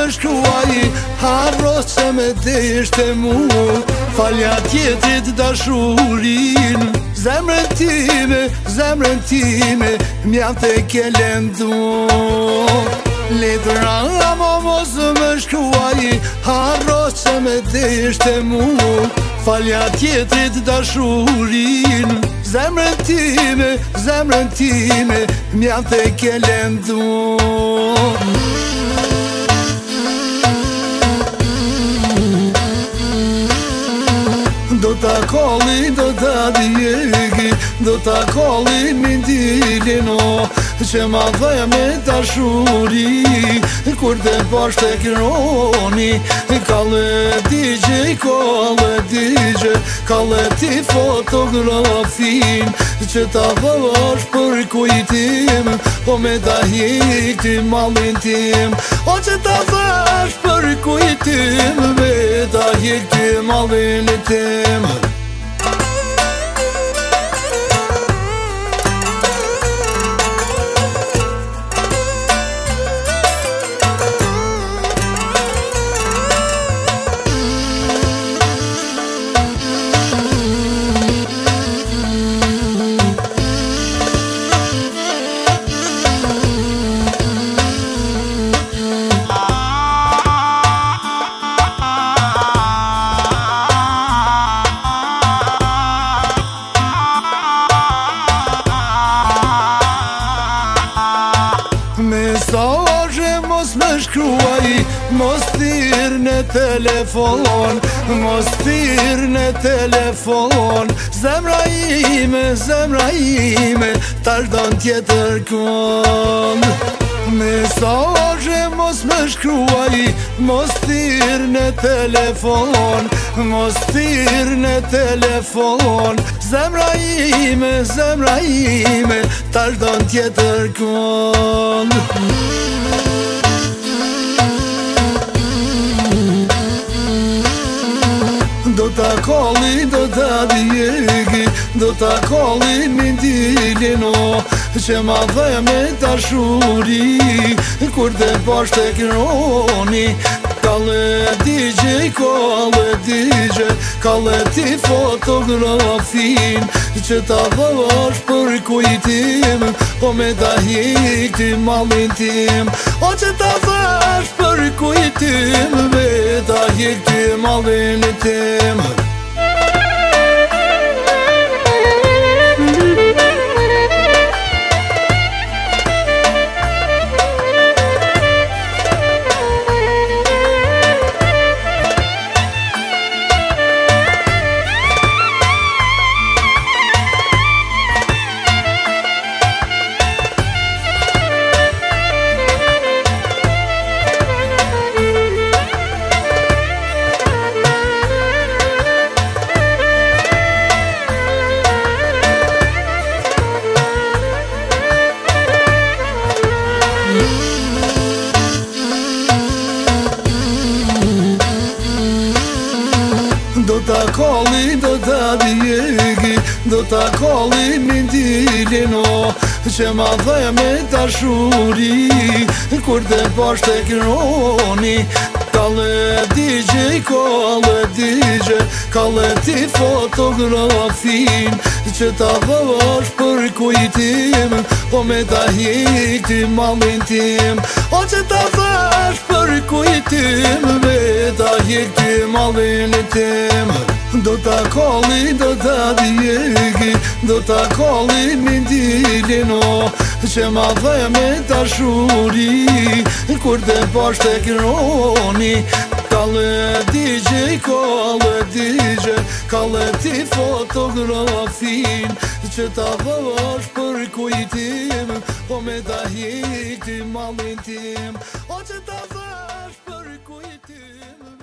shkruaj, harros që me deshte mu, falja tjetrit dashurin. Zemrën time, mjaft e ke lëndu. Letra mo mos më shkruaj, harros që me deshte mu, falja tjetrit dashurin. Zemrën time, mjaft e ke lëndu. Do ta kolli, do ta djegi, do ta kolli mindilino, që ma dhe me dashuri, kur të pash të kroni. Kalle DJ, kalle ti fotografin, që ta dhash për kujtim, o me ta hik ti malin tim. O që ta dhash për kujtim, me ta hik ti malin tim. Mesazhe mos më shkruaj, mos thirr në telefon, mos thirr në telefon. Zemra ime, tash don tjetër kënd. Mesazhe mos më shkruaj, mos thirr në telefon, mos thirr në telefon. Zemra ime, tash don tjetër kënd. Do ta kolli, do ta djegi, do ta kolli mindilino, që ma dhe me dashuri, kur të pash të kroni. Kalle DJ, kalle ti fotografin, që ta dhash për kujtim, o me ta hik ti malin tim. O që ta dhash për kujtim, me ta hik ti malin tim. Do ta kolli, do ta djegi, do ta kolli mindilino, që ma dhe me dashuri, kur të pash të kroni. Kalle DJ, kalle ti fotografin, që ta dhash për kujtim, o me ta hik ti malin tim. O që ta dhash për kujtim, me ta hik ti malin tim. Do ta kolli, do ta djegi, do ta kolli mindilino, që ma dhe me dashuri, kur të pash të kroni. Kalle DJ, kalle ti fotografin, që ta dhash për kujtim, o me ta hik ti malin tim. O që ta dhash për kujtim.